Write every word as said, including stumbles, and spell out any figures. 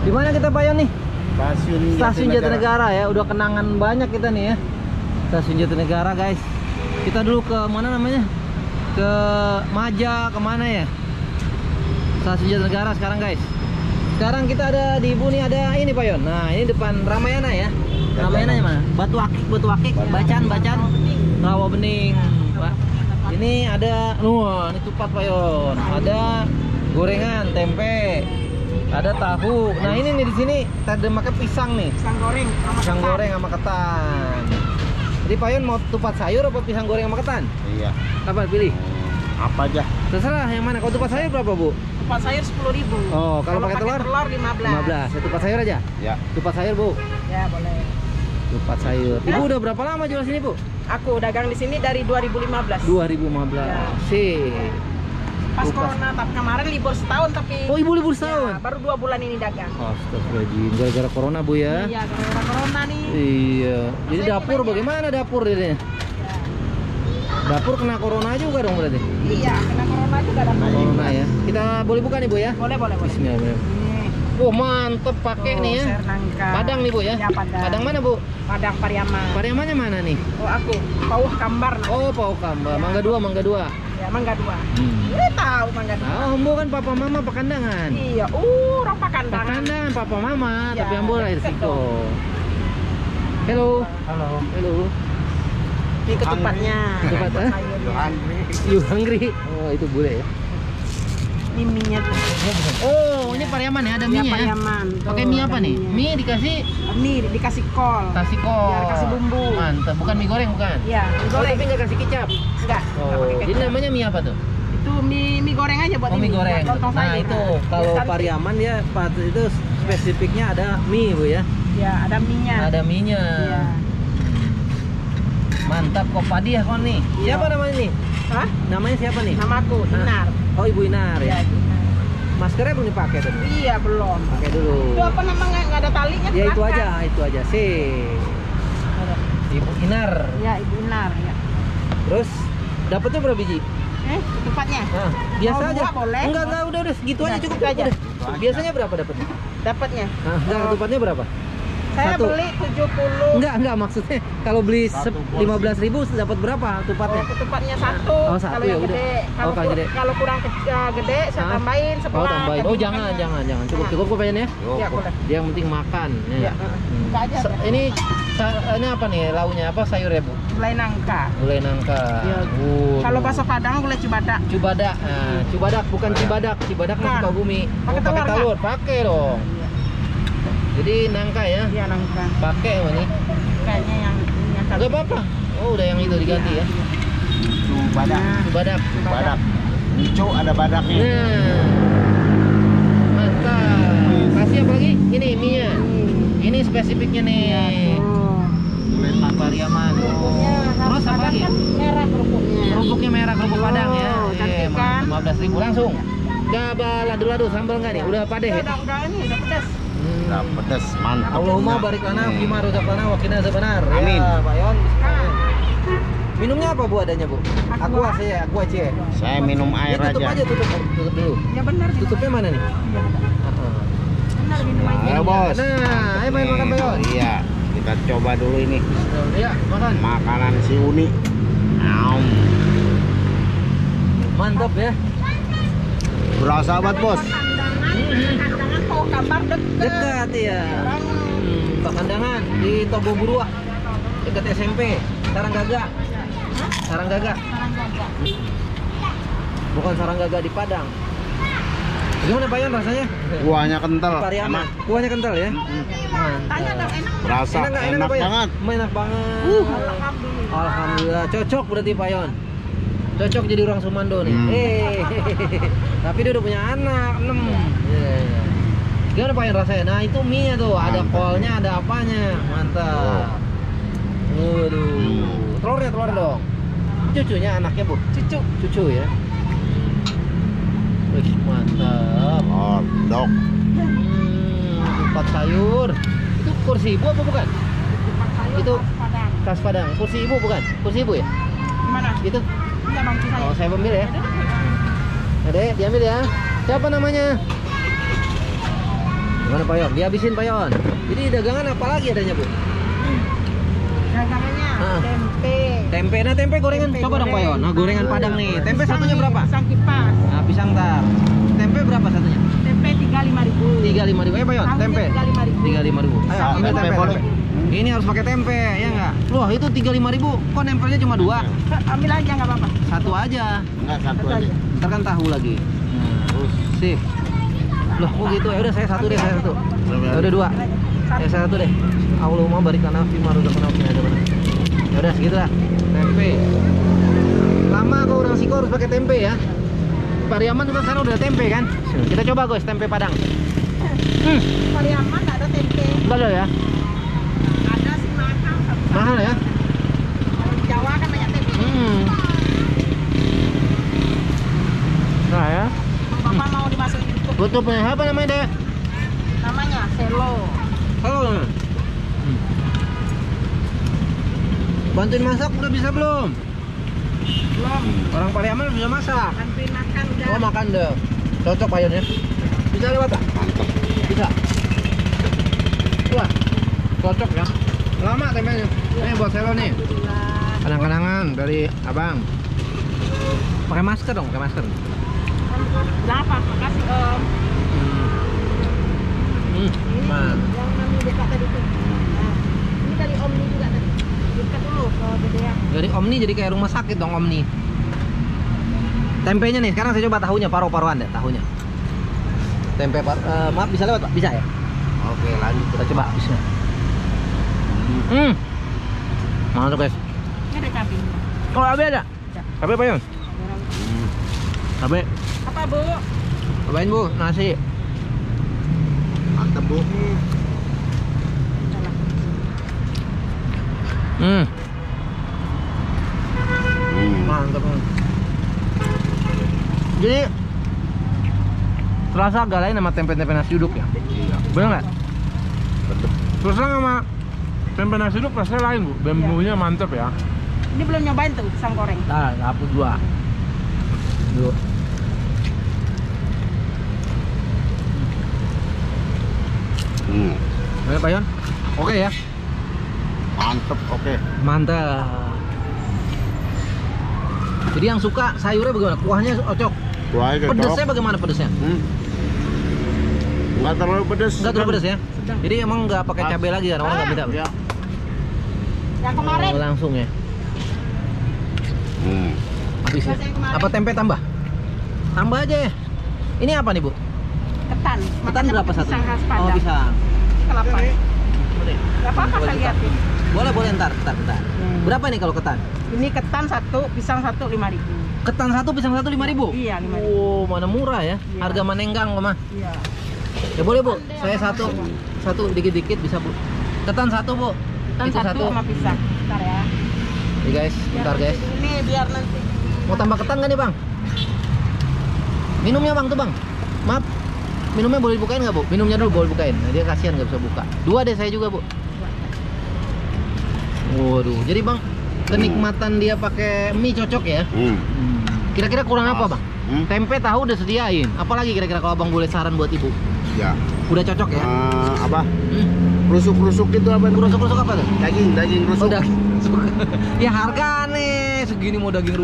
Di mana kita Payon nih? Stasiun Stasiun Jatinegara ya. Udah kenangan banyak kita nih ya. Stasiun Jatinegara guys. Kita dulu ke mana namanya? Ke Maja, kemana ya? Stasiun Jatinegara sekarang guys. Sekarang kita ada di Ibu nih, ada ini Payon. Nah ini depan Ramayana ya. Ramayananya mana? Batu Akik, Batu Akik, Bacan, Bacan, Rawa Bening. Wah, ini ada, wah ini tupat Payon. Ada gorengan, tempe, ada tahu. Nah ini nih di sini ada makan pisang nih. Pisang goreng sama Pisang ketan. goreng sama ketan. Jadi Payon mau tupat sayur apa pisang goreng sama ketan? Iya. Apa pilih? Apa aja? Terserah yang mana. Kalau tupat sayur berapa Bu? Tupat sayur sepuluh ribu. Oh, kalau pakai telur? telur lima belas. lima belas. Ya, tupat sayur aja. Ya. Tupat sayur Bu. Ya boleh. Tupat sayur. Ibu udah berapa lama jual sini Bu? Aku dagang di sini dari dua ribu lima belas. dua ribu lima belas. Ya. Sih. Pas Tupat. corona, tapi kemarin libur setahun tapi. Oh, Ibu libur Ya, setahun. baru dua bulan ini dagang. Astagfirullahaladzim, gara-gara corona Bu ya? Iya, gara-gara corona nih. Iya. Jadi Saya dapur banyak. bagaimana dapur ini? Ya. Dapur kena corona juga dong berarti? Iya, kena corona juga dapat. Corona ya. Kita boleh buka nih Bu ya? Boleh, boleh, boleh. Bismillah. Nih. Oh mantep pakai Oh, nih ya. sayur nangka. Padang nih Bu ya? Ya, Padang. Padang mana Bu? Padang Pariaman. Pariamannya mana nih? Oh, aku Pauh Kambar. Nah. Oh Pau Kamba, Mangga dua, Mangga dua. Ya, Mangga dua. Hmm. Ini tahu Mangga dua. Oh, Ambo kan papa mama Pakandangan. Iya, uh, orang Pakandangan. Pakandangan papa mama, Ya, tapi Ambo lahir deket situ. Hello. Halo. Hello. Ini ketupatnya. Ketupat, ah? Sayurnya. You hungry? Oh, itu boleh ya. Ini mie-nya tuh. Oh, ini Pariaman ya, ada Ya, mie ya. Pariaman. Tuh, Pakai mie apa ada nih? mie-nya. Mie dikasih Nih dikasih kol. kasih kol. Biar kasih bumbu. Mantap, bukan mie goreng bukan? Iya, mie Oh, goreng. tapi nggak kasih kecap. Enggak. enggak Oh, pakai jadi kecap. namanya mie apa tuh? Itu mie mie goreng aja buat Oh, mie ini, goreng. buat lontong Nah, sayur. itu Biar kalau cantik. Pariaman ya, Pak, itu spesifiknya ada mie, Bu ya. Ya, ada mie-nya. Ada mie-nya. Iya. Mantap kok Padiah kon nih. Iya. Siapa namanya nih? Hah? Namanya siapa nih? Namaku Hah? Inar. Oh, Ibu Inar Iya, ya. Inar. Maskernya belum dipakai tuh. Iya, belum. Pakai dulu. Itu apa namanya? Enggak ada talinya. Ya itu belakang. aja, itu aja sih. Ibu Inar. Iya, Ibu Inar ya. Terus dapatnya berapa biji? Eh, ketupatnya. Nah, biasa Mau aja. dua boleh. Enggak, enggak, udah udah segitu Udah, aja cukup segitu aja. udah. Biasanya berapa dapatnya? Dapatnya. Nah, enggak, Oh, ketupatnya berapa? saya satu. beli tujuh puluh. Enggak, enggak maksudnya kalau beli Satu porsi. lima belas ribu dapat berapa ketupatnya? Oh, ketupatnya satu. Oh, satu, kalau ya yang udah. gede. Oh, Kalau, kalau kur- gede. kalau kurang kecil gede, saya Hah? tambahin sebelah. Oh, tambahin. Oh, jangan, jangan, jangan. Cukup, Nah. cukup kok pengen ya. Ya, boleh. Dia yang penting makan. Ya, Ya. heeh. Hmm. Buka aja, Se- biar- ini sa- ini apa nih lauknya? Apa sayur ya, Bu? Gulai nangka. Gulai nangka. Ya. Uh, Kalau bakso Padang gulai cibadak. Cubadak. Nah, Cubadak bukan Cibadak. Cibadak kan Nah. Sukabumi. Pakai Oh, telur pakai telur. Pakai dong. Iya, Jadi nangka ya. iya nangka. Pakai apa nih? Kayaknya yang ini yang Enggak apa-apa. Oh, udah yang itu diganti ya. Itu badak. Cubadak. Badak. Hijau ada badaknya. Nah. Mantap. Kasih apa lagi? Ini mie-nya. Ini spesifiknya nih. Tuh. Pariaman. Oh. Terus apa lagi? Kan merah kerupuknya. Kerupuknya merah, kerupuk Oh, Padang ya. cantik kan? lima belas ribu langsung. Gak ladu-ladu sambal nggak nih? Udah padeh ya? Udah, udah ini udah pedas. Hmm. Udah pedas, mantap. Allahumma barik lana Hmm. fima razaqtana wa qina azabannar. Amin. Ya, Pak Yon. Nah, Minumnya apa Bu adanya, Bu? Aku Aqua. aja, aku aja. Saya minum air Ya, tutup aja. aja, tutup, tutup dulu. ya benar. minum Tutupnya aja. mana nih? Iya, benar. Heeh. Benar minum aja. Ayo bos. Nah, ayo main makan Pak Yon. Iya, kita coba dulu ini Iya, makan. makanan si Uni. Aum. Mantap ya. Berasa banget bos. Kandangan, kandangan Pauh Kambar deket. Dekat ya. Hmm, Pakandangan di Tobo Burua. Dekat S M P. Saranggaga. Saranggaga. Bukan Saranggaga di Padang. Gimana Pak Yon rasanya? Kuahnya kental. Pariaman. Enak. Kuahnya kental ya? Mm-mm. Tanya dong enak. Berasa Enak nggak? enak, Enak, Pak Yon? banget. Enak banget. Uh, alhamdulillah. Alhamdulillah. Cocok berarti Pak Yon. Cocok jadi orang Sumando nih. Hmm. Eh, tapi dia udah punya anak enam. Yeah. Gimana Pak Yon rasanya? Nah itu mie nya tuh, ada Mantap. kolnya, ada apanya, mantap. Waduh, Hmm. telurnya telur dong. Cucunya anaknya Bu, cucu, cucu ya. Wih, mantap. Hotdog. Hmm, empat sayur. Itu kursi ibu apa bukan? Itu Padang. khas Padang. Kursi ibu bukan? Kursi ibu ya? Gimana? Itu. Iya bang, saya. Oh, saya ambil ya. Adek, diambil ya. Siapa namanya? Gimana Pak Yon? Dihabisin Pak Yon. Jadi dagangan apa lagi adanya Bu? Dagangannya Ah. tempe. Tempe, nah tempe gorengan. Tempe Coba dong Pak Yon. Nah gorengan Padang nih. Tempe Pisang satunya nih, berapa? Pisang kipas. Nah pisang tar. Tempe berapa satunya? Tempe tiga lima ribu. Tiga lima ribu. Eh Pak Yon, Tahunya tempe. tiga lima ribu. Tiga lima ribu. Ayo Satu ambil tempe tempe. boleh. tempe. Ini harus pakai tempe, ya nggak? Loh itu tiga lima ribu. Kok nempelnya cuma dua? Ambil aja nggak apa-apa. Satu aja. Enggak, satu Satu aja. aja. Ntar kan tahu lagi. Terus. Sip. Loh kok gitu? Ya udah saya satu deh, saya satu. Ya udah dua. Ya saya satu deh. Allahumma barik lana fi ma razaqna wa qina adzabannar. Ya udah segitu lah. Tempe. Lama kau orang Siko harus pakai tempe ya. Pariaman juga sekarang udah tempe kan? Kita coba guys tempe Padang. Hmm, Pariaman nggak ada tempe. enggak ada ya? Ada sih mahal. Mahal ya? Kalau di Jawa kan banyak tempe. Hmm. Nah ya. Bapak mau dimasukin YouTube. Tutupnya apa namanya deh? Namanya Selo. Halo. Hmm. Bantuin masak udah bisa belum? Belum. Orang Pariaman udah bisa masak. Bantuin makan udah. Oh makan deh. Cocok Pak Yon ya. Bisa lewat tak? Mantap. Bisa. Wah, cocok ya. Lama tempenya. Ini buat Selo nih. Alhamdulillah. Kenang-kenangan dari Abang. Pakai masker dong, pakai masker. Kenapa? Makasih Om. Hmm. Hmm. Ini Man. yang mami buka tadi tuh. Nah, ini dari Om ini juga tadi. Buka dulu ke gedean. Jadi Omni jadi kayak rumah sakit dong Omni. Tempenya nih, sekarang saya coba tahunya, paru-paruan deh tahunya. Tempe par eh, maaf bisa lewat Pak? Bisa ya? Oke, lanjut. Kita coba bisa. Hmm. Mantap guys. Ini ada cabai. Kalau cabe ada? Cabe Pak Yon? Hmm. Cabe. Apa Bu? Cobain Bu, nasi. Mantap, Bu. Hmm. Hmm. Mantap. Jadi terasa agak lain sama tempe-tempe nasi uduk ya? Iya. Bener nggak? Betul. Terus terang sama tempe nasi uduk rasanya lain Bu, bumbunya mantep ya. Ini belum nyobain tuh pisang goreng. Nah, hapus dua. Dua. Hmm. Mana Pak Yon? Oke ya? Mantap, oke. Mantap. Jadi yang suka sayurnya bagaimana? Kuahnya cocok. Kuahnya cocok. Pedesnya bagaimana pedesnya? Hmm. Enggak terlalu pedes. Enggak terlalu pedes ya? Sedang. Jadi emang nggak pakai Pas. cabai lagi kan? Orang nggak beda. Ya. Yang kemarin. Oh, langsung ya. Hmm. Habis ya. Pas yang kemarin. Apa tempe tambah? Tambah aja ya. Ini apa nih Bu? Ketan. Ketan Makanya berapa pakai satu? Pisang khas Oh Padang. pisang. Kelapa. Boleh. Gak apa-apa Coba saya kita. liatin. Boleh boleh ntar, ntar, ntar. Hmm. Berapa nih kalau ketan? Ini ketan satu, pisang satu lima ribu. Ketan satu, pisang satu lima ribu. Iya lima ribu. Oh, mana murah ya? Iya. Harga manenggang mah. Iya. Ya boleh Bu, saya satu, satu dikit-dikit bisa Bu. Ketan satu Bu. Ketan Itu satu, sama pisang. Bentar ya. Nih guys, Biar bentar guys. nanti Ini biar nanti. Mau tambah ketan nggak nih Bang? Minumnya Bang tuh Bang. Maaf, minumnya boleh dibukain nggak Bu? Minumnya dulu boleh bukain. Nah, dia kasihan nggak bisa buka. Dua deh saya juga Bu. Waduh, jadi Bang kenikmatan dia pakai mie cocok ya? Hmm. Kira-kira kurang apa Bang? Hmm. Tempe tahu udah sediain. Apalagi kira-kira kalau Abang boleh saran buat Ibu? Ya. Udah cocok ya? Eh, apa? Hmm. Rusuk-rusuk itu apa? Rusuk-rusuk apa tuh? Daging, daging rusuk. Oh, daging. Ya harga nih segini mau daging